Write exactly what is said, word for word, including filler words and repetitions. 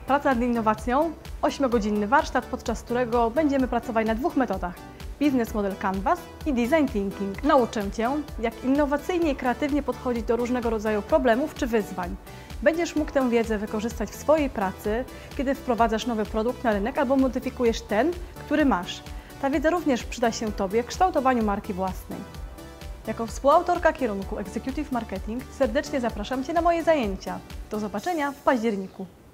Praca nad innowacją, ośmiogodzinny warsztat, podczas którego będziemy pracować na dwóch metodach. Business Model Canvas i Design Thinking. Nauczę Cię, jak innowacyjnie i kreatywnie podchodzić do różnego rodzaju problemów czy wyzwań. Będziesz mógł tę wiedzę wykorzystać w swojej pracy, kiedy wprowadzasz nowy produkt na rynek albo modyfikujesz ten, który masz. Ta wiedza również przyda się Tobie w kształtowaniu marki własnej. Jako współautorka kierunku Executive Marketing serdecznie zapraszam Cię na moje zajęcia. Do zobaczenia w październiku.